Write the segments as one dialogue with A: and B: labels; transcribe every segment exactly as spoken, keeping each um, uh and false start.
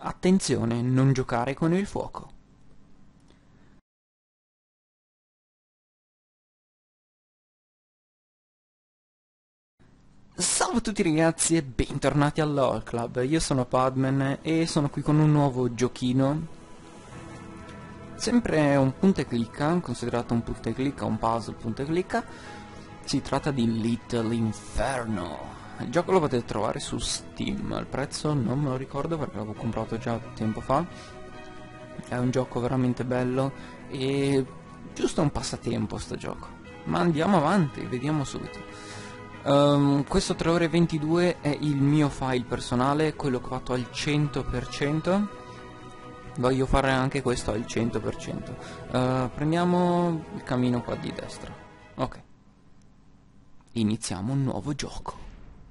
A: Attenzione, non giocare con il fuoco. Salve a tutti ragazzi e bentornati all'All Club. Io sono Padman e sono qui con un nuovo giochino. Sempre un punta e clicca, considerato un punta e clicca, un puzzle punta e clicca. Si tratta di Little Inferno. Il gioco lo potete trovare su Steam, il prezzo non me lo ricordo perché l'avevo comprato già tempo fa. È un gioco veramente bello e giusto un passatempo sto gioco. Ma andiamo avanti, vediamo subito. Um, questo tre ore e ventidue è il mio file personale, quello che ho fatto al cento per cento. Voglio fare anche questo al cento per cento. Uh, prendiamo il cammino qua di destra. Ok. Iniziamo un nuovo gioco.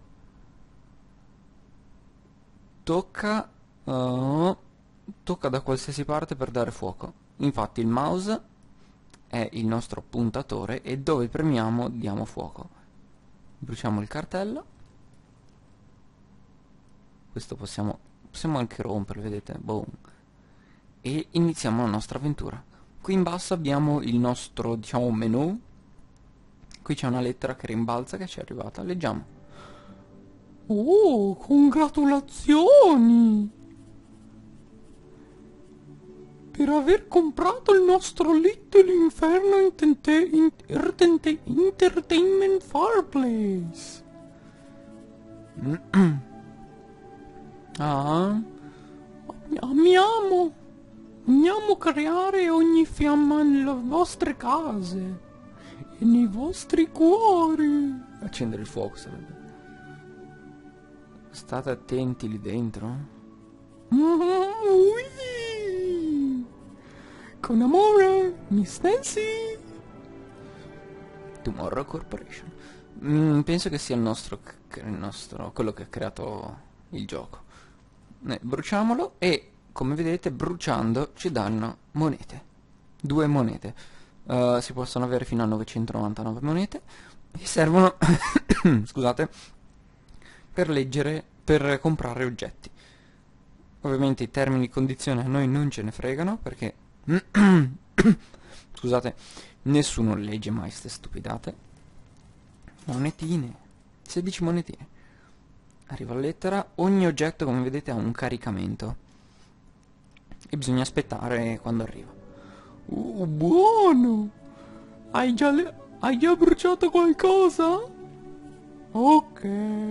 A: Tocca... Uh, tocca da qualsiasi parte per dare fuoco. Infatti il mouse è il nostro puntatore e dove premiamo diamo fuoco. Bruciamo il cartello. Questo possiamo, possiamo anche romperlo, vedete? Boom. E iniziamo la nostra avventura. Qui in basso abbiamo il nostro, diciamo, menu. Qui c'è una lettera che rimbalza che ci è arrivata. Leggiamo. Oh, congratulazioni! Per aver comprato il nostro Little Inferno Intente Interte Entertainment Fireplace. Ah, amiamo, amiamo creare ogni fiamma nelle vostre case e nei vostri cuori. Accendere il fuoco sarebbe. State attenti lì dentro. Mm-hmm, con amore, Miss Nancy. Tomorrow Corporation. Mm, penso che sia il nostro, il nostro, quello che ha creato il gioco. Eh, bruciamolo e, come vedete, bruciando ci danno monete. Due monete. Uh, si possono avere fino a novecentonovantanove monete e servono, scusate, per leggere, per comprare oggetti. Ovviamente i termini di condizione a noi non ce ne fregano perché scusate, nessuno legge mai ste stupidate. Monetine, sedici monetine. Arriva la lettera. Ogni oggetto, come vedete, ha un caricamento e bisogna aspettare quando arriva. Uh, buono! Hai già, le... hai già bruciato qualcosa? Ok.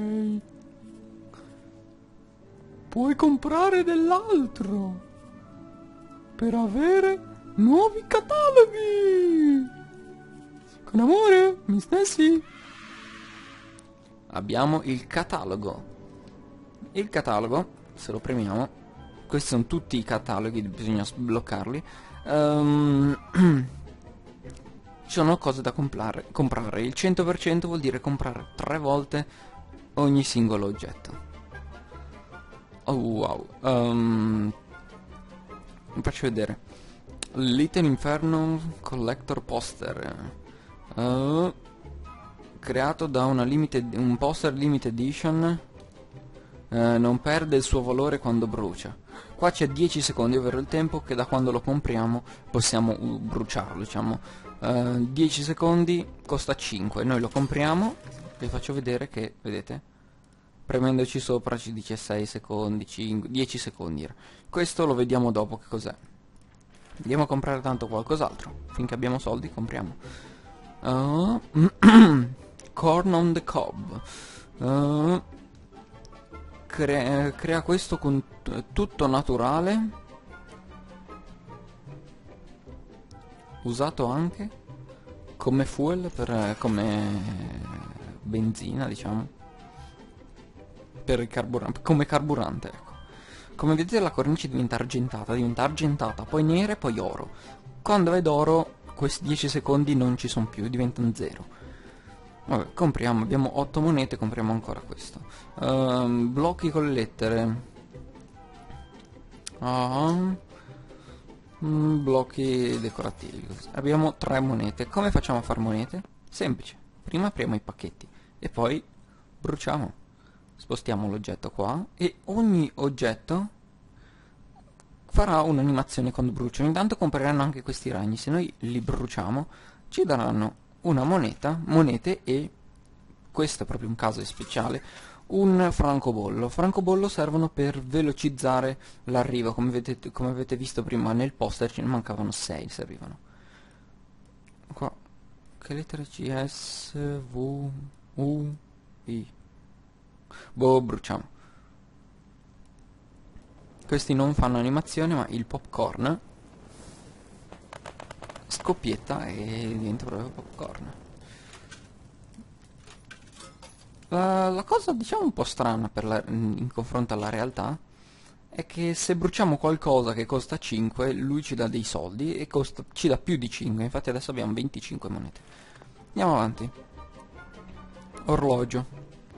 A: Puoi comprare dell'altro per avere nuovi cataloghi. Con amore, Miss Nancy. Abbiamo il catalogo. Il catalogo, se lo premiamo, questi sono tutti i cataloghi, bisogna sbloccarli. Um, ci sono cose da comprare, comprare. Il cento per cento vuol dire comprare tre volte ogni singolo oggetto. Oh wow. Um, vi faccio vedere. Little Inferno Collector Poster. Uh, creato da una limited, un poster limited edition. Uh, non perde il suo valore quando brucia. Qua c'è dieci secondi, ovvero il tempo che da quando lo compriamo possiamo uh, bruciarlo, diciamo. Uh, dieci secondi costa cinque. Noi lo compriamo. Vi faccio vedere che, vedete, premendoci sopra ci dice sei secondi, cinque, dieci secondi. Questo lo vediamo dopo che cos'è. Andiamo a comprare tanto qualcos'altro. Finché abbiamo soldi compriamo. Uh, Corn on the cob. Uh, cre crea questo con tutto naturale. Usato anche come fuel per come benzina, diciamo. Per il carburante, come carburante, ecco. Come vedete la cornice diventa argentata, diventa argentata, poi nera e poi oro. Quando è d'oro questi dieci secondi non ci sono più, diventano zero. Vabbè, compriamo, abbiamo otto monete, compriamo ancora questo. Uh, blocchi con le lettere. Uh, mm, blocchi decorativi. Abbiamo tre monete. Come facciamo a fare monete? Semplice. Prima apriamo i pacchetti e poi bruciamo. Spostiamo l'oggetto qua e ogni oggetto farà un'animazione quando bruciano. Intanto compriranno anche questi ragni. Se noi li bruciamo ci daranno una moneta, monete e, questo è proprio un caso speciale, un francobollo. Francobollo servono per velocizzare l'arrivo. Come vedete, come avete visto prima nel poster ce ne mancavano sei, servivano. Qua, che lettere C, S, V, U, I. Boh, bruciamo. Questi non fanno animazione, ma il popcorn scoppietta e diventa proprio popcorn. La, la cosa, diciamo, un po' strana per la, in confronto alla realtà è che se bruciamo qualcosa che costa cinque, lui ci dà dei soldi e costa, ci dà più di cinque. Infatti adesso abbiamo venticinque monete. Andiamo avanti. Orologio.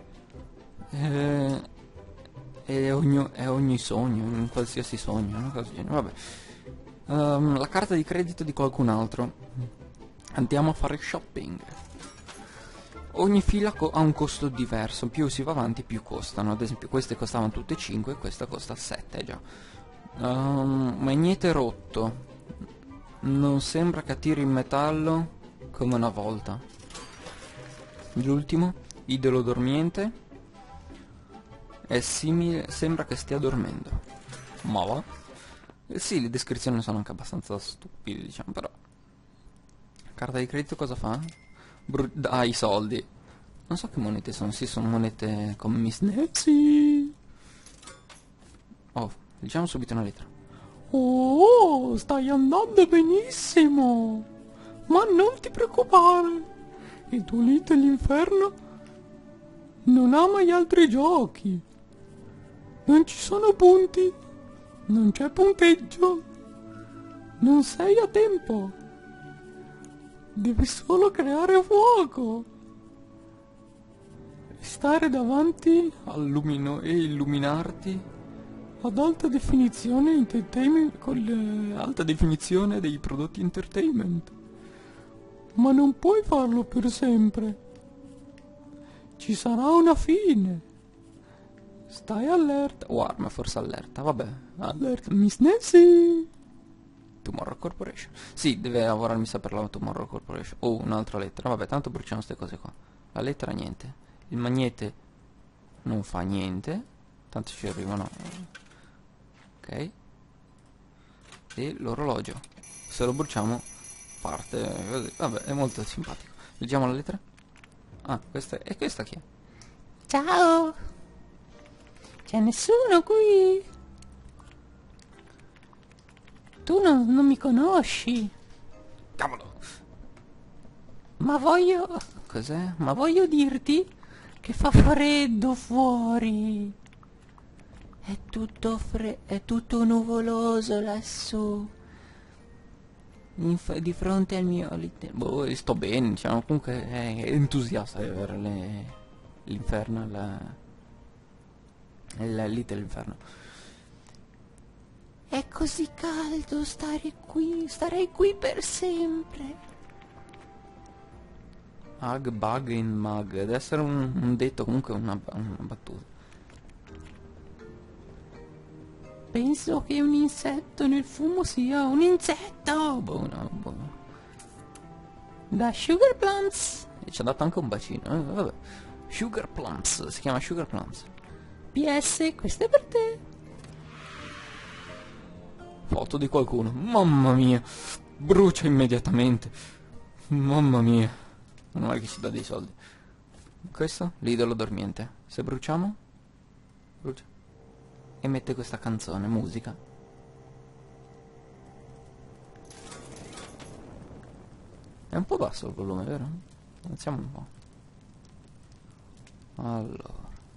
A: Eh... È ogni, è ogni sogno, un qualsiasi sogno, una cosa del genere. Vabbè. Um, la carta di credito di qualcun altro. Andiamo a fare shopping. Ogni fila ha un costo diverso. Più si va avanti più costano. Ad esempio queste costavano tutte cinque, questa costa sette già. Um, magnete rotto. Non sembra che tiri in metallo come una volta. L'ultimo, idolo dormiente. È simile, sembra che stia dormendo. Ma va? Eh sì, le descrizioni sono anche abbastanza stupide, diciamo, però. Carta di credito cosa fa? Bru ah, i soldi. Non so che monete sono, sì, sono monete come Miss Nancy. Oh, diciamo subito una lettera. Oh, stai andando benissimo. Ma non ti preoccupare. Il tuo Little Inferno non ama gli altri giochi. Non ci sono punti, non c'è punteggio, non sei a tempo, devi solo creare fuoco, stare davanti al lumino e illuminarti ad alta definizione entertainment con l'alta definizione dei prodotti entertainment, ma non puoi farlo per sempre, ci sarà una fine. Stai allerta. Oh, arma forse allerta. Vabbè. Allerta. Miss Nancy. Tomorrow Corporation. Sì, deve lavorare, mi sa, per la Tomorrow Corporation. Oh, un'altra lettera. Vabbè, tanto bruciamo queste cose qua. La lettera niente. Il magnete non fa niente. Tanto ci arrivano. Ok. E l'orologio. Se lo bruciamo parte così. Vabbè, è molto simpatico. Leggiamo la lettera. Ah, questa è... E questa chi è? Ciao! C'è nessuno qui? Tu non, non mi conosci? Cavolo! Ma voglio... Cos'è? Ma voglio dirti che fa freddo fuori. È tutto fre... è tutto nuvoloso lassù. Inf di fronte al mio... Boh, sto bene, diciamo, comunque è entusiasta di avere l'inferno, la... il Little Inferno. È così caldo stare qui, starei qui per sempre. Hug bug in mug, deve essere un, un detto, comunque una, una battuta. Penso che un insetto nel fumo sia un insetto. Boh, no, boh. Da Sugar Plums. E ci ha dato anche un bacino, eh, vabbè. Sugar Plums, si chiama Sugar Plums. P S, questo è per te. Foto di qualcuno. Mamma mia. Brucia immediatamente. Mamma mia. Non è che ci dà dei soldi. Questo? L'idolo dormiente. Se bruciamo? Brucia. E mette questa canzone, musica. È un po' basso il volume, vero? Alziamo un po'. Allora.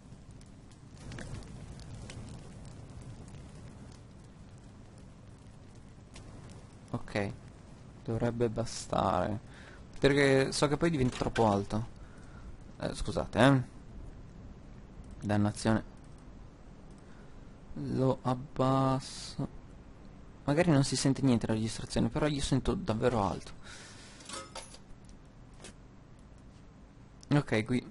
A: Ok, dovrebbe bastare. Perché so che poi diventa troppo alto. Eh, scusate, eh. Dannazione. Lo abbasso. Magari non si sente niente la registrazione, però io sento davvero alto. Ok, qui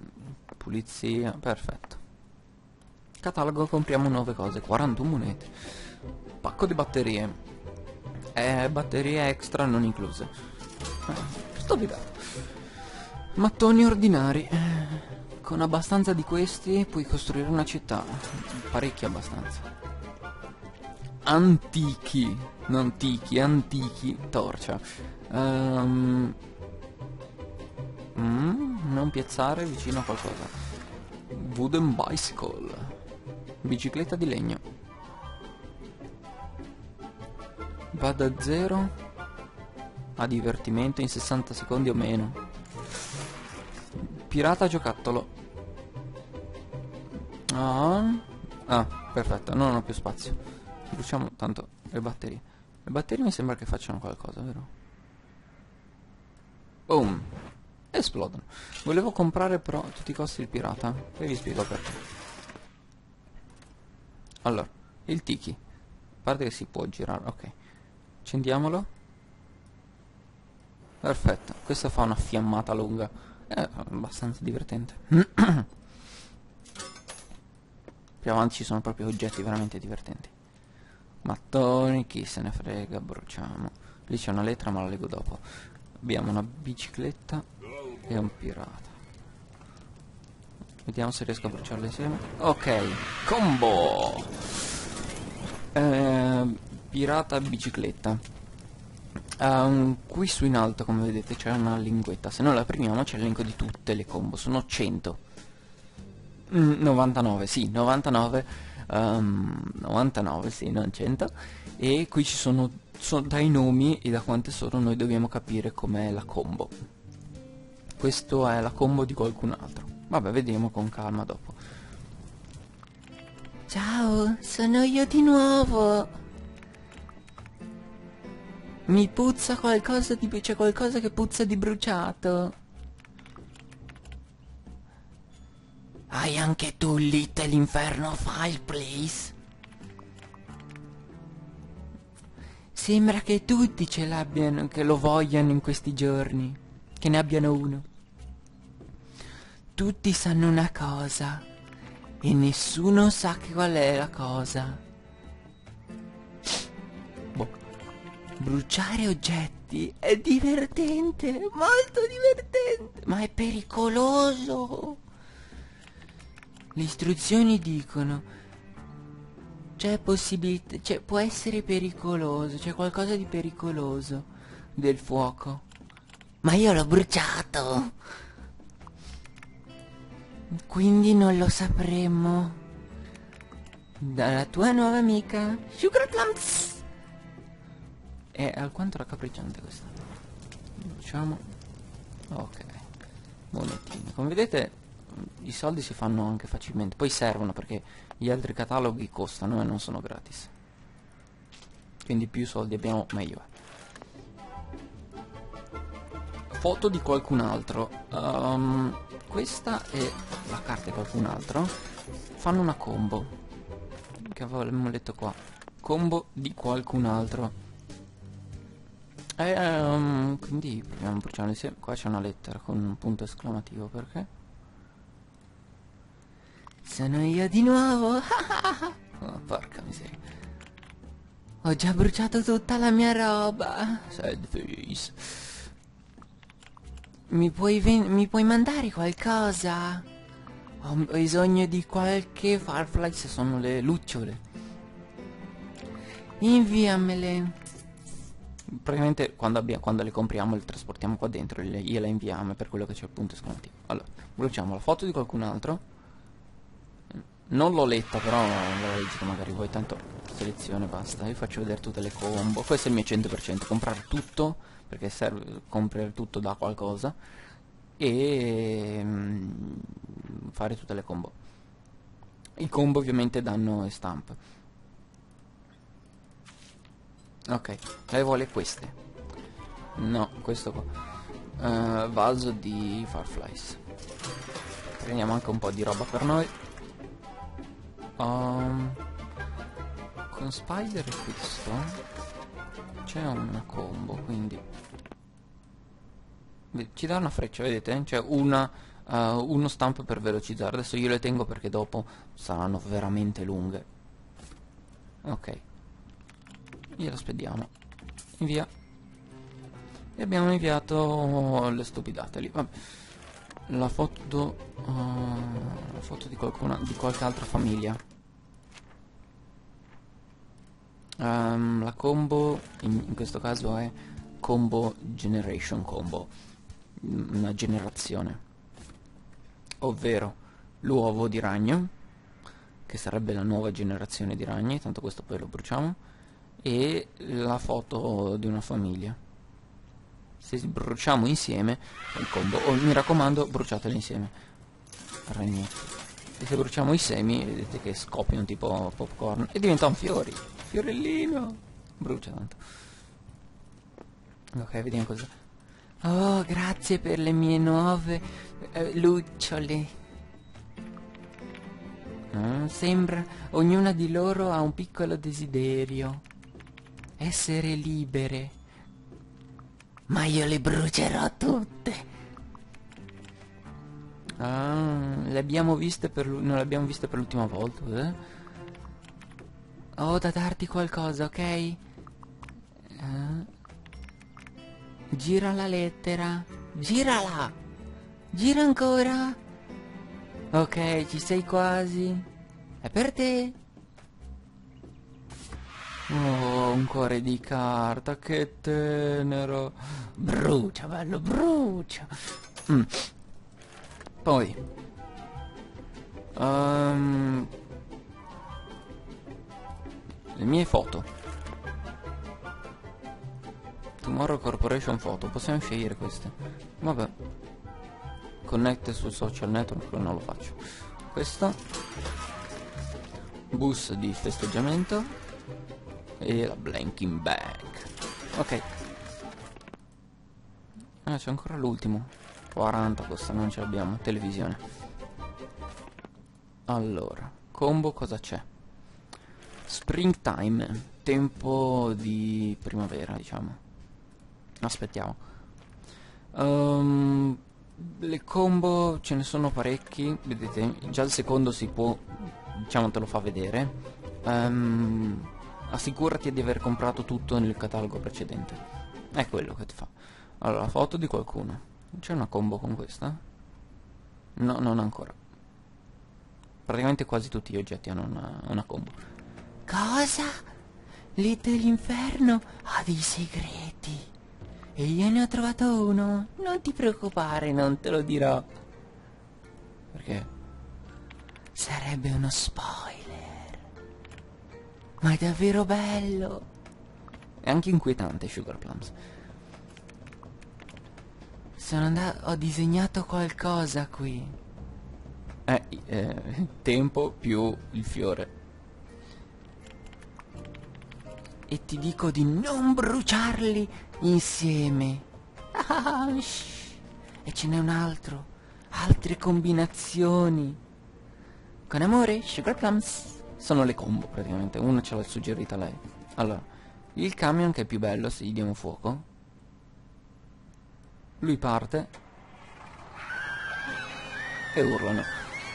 A: pulizia, perfetto. Catalogo, compriamo nuove cose, quarantuno monete. pacco di batterie. Eh, batterie extra non incluse. Eh, sto vivendo. Mattoni ordinari. Con abbastanza di questi puoi costruire una città. Parecchi abbastanza. Antichi. Non antichi, antichi. Torcia. Um, mm, non piazzare vicino a qualcosa. Wooden bicycle. Bicicletta di legno. Va da zero a divertimento in sessanta secondi o meno. Pirata giocattolo. Ah, ah, perfetto, non ho più spazio. Bruciamo tanto le batterie. Le batterie mi sembra che facciano qualcosa, vero? Boom. Esplodono. Volevo comprare però a tutti i costi il pirata. E vi spiego perché. Allora, il tiki. A parte che si può girare, ok. Accendiamolo. Perfetto. Questo fa una fiammata lunga. È abbastanza divertente. Più avanti ci sono proprio oggetti veramente divertenti. Mattoni, chi se ne frega, bruciamo. Lì c'è una lettera ma la leggo dopo. Abbiamo una bicicletta e un pirata. Vediamo se riesco a bruciarle insieme. Ok, combo! Eh, pirata bicicletta. Um, qui su in alto, come vedete, c'è una linguetta. Se noi la premiamo c'è l'elenco di tutte le combo. Sono cento. Mm, novantanove, sì, novantanove. Um, novantanove, sì, non cento. E qui ci sono, sono dai nomi e da quante sono noi dobbiamo capire com'è la combo. Questo è la combo di qualcun altro. Vabbè, vediamo con calma dopo. Ciao, sono io di nuovo. Mi puzza qualcosa di... c'è qualcosa che puzza di bruciato. Hai anche tu Little Inferno Fireplace? Sembra che tutti ce l'abbiano, che lo vogliano in questi giorni. Che ne abbiano uno. Tutti sanno una cosa e nessuno sa che qual è la cosa. Boh. Bruciare oggetti è divertente, molto divertente, ma è pericoloso. Le istruzioni dicono c'è possibilità, cioè può essere pericoloso, c'è qualcosa di pericoloso del fuoco. Ma io l'ho bruciato, quindi non lo sapremo. Dalla tua nuova amica Sugarplums. È alquanto raccapricciante questa. Diciamo. Ok. Monetine. Come vedete i soldi si fanno anche facilmente. Poi servono perché gli altri cataloghi costano e non sono gratis. Quindi più soldi abbiamo meglio è. Foto di qualcun altro. um, Questa è la carta di qualcun altro. Fanno una combo che avevamo letto qua. Combo di qualcun altro. E, um, quindi proviamo a bruciare insieme. Qua c'è una lettera con un punto esclamativo. Perché? Sono io di nuovo. Oh, porca miseria. Ho già bruciato tutta la mia roba. Sad face. Mi puoi, mi puoi mandare qualcosa? Ho bisogno di qualche Firefly, se sono le lucciole. Inviamele. Praticamente quando, abbiamo, quando le compriamo le trasportiamo qua dentro e le, gliela inviamo, per quello che c'è il punto esclamativo. Allora, bruciamo la foto di qualcun altro. Non l'ho letta, però l'ho leggita magari voi, tanto selezione basta. Io faccio vedere tutte le combo. Questo è il mio cento per cento, comprare tutto, perché serve comprare tutto da qualcosa. E mm, fare tutte le combo. I combo ovviamente danno stamp. Ok, lei vuole queste. No, questo qua. uh, Vaso di Fireflies. Prendiamo anche un po' di roba per noi. Um, con Spider e questo c'è una combo, quindi ci dà una freccia, vedete? C'è una uh, uno stampo per velocizzare. Adesso io le tengo perché dopo saranno veramente lunghe. Ok, glielo spediamo. Invia. E abbiamo inviato le stupidate lì. Vabbè. La foto... Uh, la foto di qualcuna... di qualche altra famiglia. Um, la combo in, in questo caso è combo generation combo, una generazione, ovvero l'uovo di ragno, che sarebbe la nuova generazione di ragni, tanto questo poi lo bruciamo, e la foto di una famiglia. Se bruciamo insieme è il combo. Oh, mi raccomando, bruciatele insieme, ragnetti. E se bruciamo i semi vedete che scoppiano tipo popcorn e diventano fiori. Fiorellino. Brucia tanto. Ok, vediamo cosa. Oh, grazie per le mie nuove eh, lucciole. Mm, sembra ognuna di loro ha un piccolo desiderio. Essere libere. Ma io le brucerò tutte. Ah, le abbiamo viste per non le abbiamo viste per l'ultima volta, eh? Ho da darti qualcosa, ok? Eh? Gira la lettera. Girala! Gira ancora. Ok, ci sei quasi. È per te. Oh, un cuore di carta, che tenero. Brucia, bello, brucia. Mm. Poi um, le mie foto. Tomorrow Corporation Photo. Possiamo scegliere queste. Vabbè. Connette sul social network, non lo faccio. Questo. Bus di festeggiamento. E la blanking bag. Ok. Ah, c'è ancora l'ultimo. quaranta costa, non ce l'abbiamo. Televisione. Allora, combo cosa c'è? Springtime. Tempo di primavera, diciamo. Aspettiamo. Um, le combo ce ne sono parecchi. Vedete, già il secondo si può, diciamo, te lo fa vedere. Um, assicurati di aver comprato tutto nel catalogo precedente. È quello che ti fa. Allora, foto di qualcuno. C'è una combo con questa? No, non ancora. Praticamente quasi tutti gli oggetti hanno una, una combo. Cosa? Lì dell'inferno ha dei segreti. E io ne ho trovato uno. Non ti preoccupare, non te lo dirò. Perché? Sarebbe uno spoiler. Ma è davvero bello. È anche inquietante, Sugar Plums. Sono andato... ho disegnato qualcosa qui. Eh, eh, tempo più il fiore. E ti dico di non bruciarli insieme. Ah, e ce n'è un altro. Altre combinazioni. Con amore, Sugar Plums. Sono le combo praticamente. Una ce l'ha suggerita lei. Allora, il camion che è più bello se gli diamo fuoco. Lui parte. E urlano.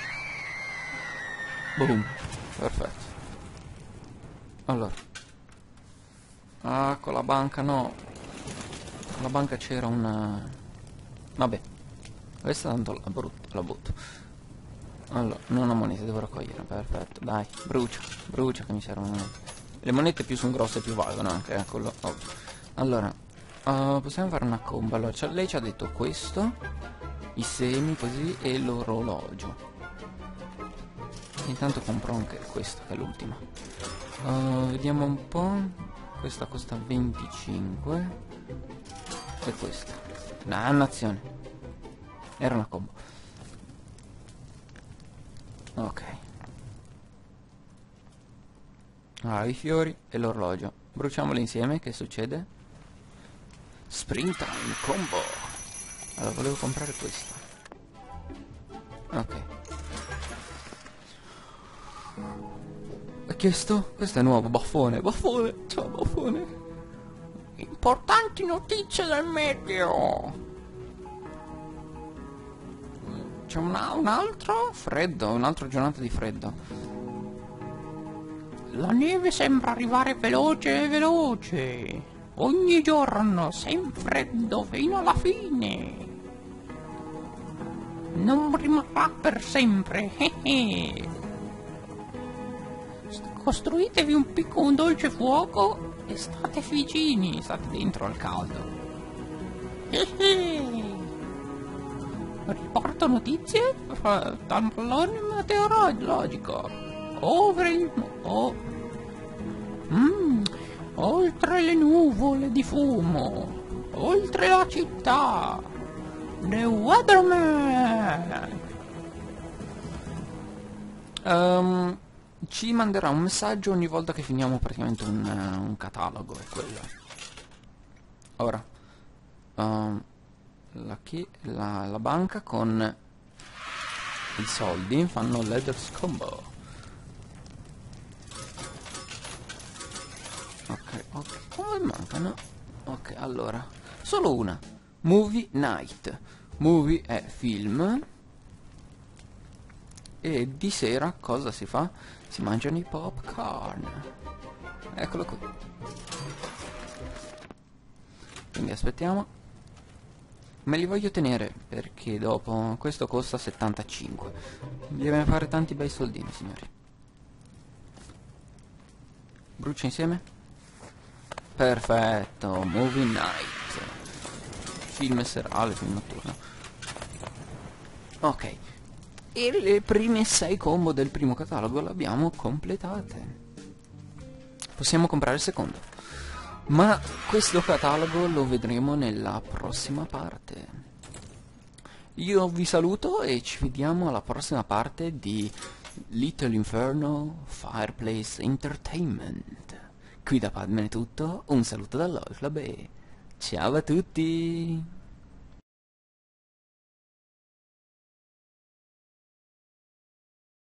A: Boom. Perfetto. Allora. Ah, con la banca no. Con la banca c'era una... Vabbè. Questa tanto la, brutta, la butto. Allora, non ho monete, devo raccogliere. Perfetto, dai, brucia, brucia che mi servono monete. Le monete più sono grosse più valgono anche, eh, quello ovvio. Allora, uh, possiamo fare una combo. Allora, cioè, lei ci ha detto questo, i semi così e l'orologio. Intanto compro anche questo, che è l'ultima. Uh, vediamo un po'. Questa costa venticinque. E questa. Dannazione. Era una combo. Ok. Ah, i fiori e l'orologio. Bruciamoli insieme, che succede? Springtime combo. Allora, volevo comprare questa. Ok. Ha chiesto? Questo è nuovo, baffone, baffone, ciao baffone. Importanti notizie del meteo. C'è un, un altro? Freddo, un'altra giornata di freddo.
B: La neve sembra arrivare veloce e veloce. Ogni giorno, sempre freddo fino alla fine. Non rimarrà per sempre. Costruitevi un piccolo un dolce fuoco e state vicini, state dentro al caldo. Riporto notizie dal pallone meteorologico. Over il... Oh. Mm, oltre le nuvole di fumo, oltre la città. The Weatherman.
A: Um, ci manderà un messaggio ogni volta che finiamo praticamente un, uh, un catalogo, è quello. Ora, um, la, chi, la, la banca con i soldi fanno Leathers Combo. Ok, ok, come mancano? Ok, allora, solo una. Movie Night. Movie è film. E di sera cosa si fa? Si mangiano i popcorn. Eccolo qui. Quindi aspettiamo. Me li voglio tenere perché dopo questo costa settantacinque. Deve fare tanti bei soldini, signori. Brucia insieme? Perfetto. Movie Night. Film serale, film notturno. Ok. E le prime sei combo del primo catalogo le abbiamo completate. Possiamo comprare il secondo. Ma questo catalogo lo vedremo nella prossima parte. Io vi saluto e ci vediamo alla prossima parte di Little Inferno Fireplace Entertainment. Qui da Padman è tutto, un saluto dall'Olflab e ciao a tutti!